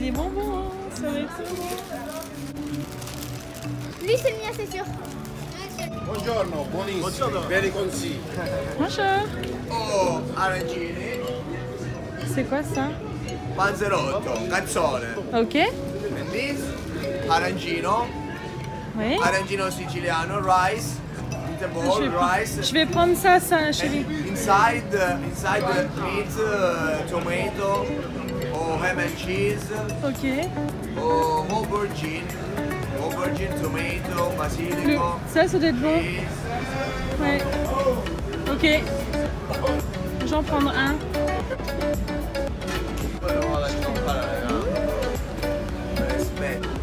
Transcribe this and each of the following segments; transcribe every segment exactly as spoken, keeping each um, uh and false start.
des bonbons, hein. Ça va être trop bon. Lui, c'est le mien, c'est sûr. Buongiorno, buonissimo. Ve li consiglio. Bonjour. Oh, arancini. C'est quoi ça? Panzerotto, cazzone. Ok. And this, arancino. Oui. Arancino siciliano, rice. The Je bowl, vais, rice. je vais prendre ça, ça, chérie. And inside, uh, inside the meat, uh, tomato, or ham and cheese, Ok. or aubergine, aubergine, tomato, Le, basilico. ça, ça doit être bon. cheese. Ouais. Ok. J'en prends un. Poi lo lasciamo fare, raga. Rispetto.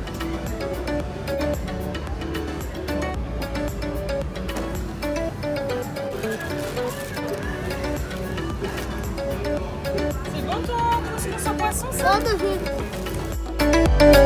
C'est bon ton couscous au poisson, ça? Bon, de jus.